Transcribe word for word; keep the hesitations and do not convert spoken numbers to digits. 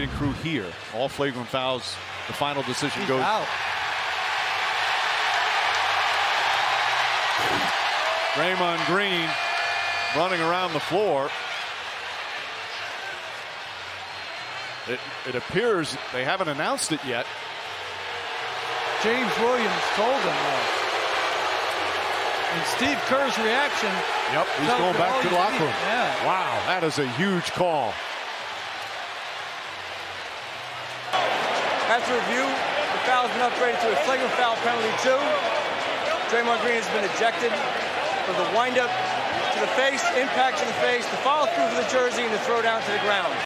refereeing crew here. All flagrant fouls. The final decision He's goes out. Draymond Green running around the floor. It, it appears they haven't announced it yet. James Williams told him that. And Steve Kerr's reaction. Yep, he's going back to the locker room. Yeah. Wow, that is a huge call. After review, the foul has been upgraded to a flagrant foul penalty two. Draymond Green has been ejected for the windup to the face, impact to the face, the follow through for the jersey, and the throw down to the ground.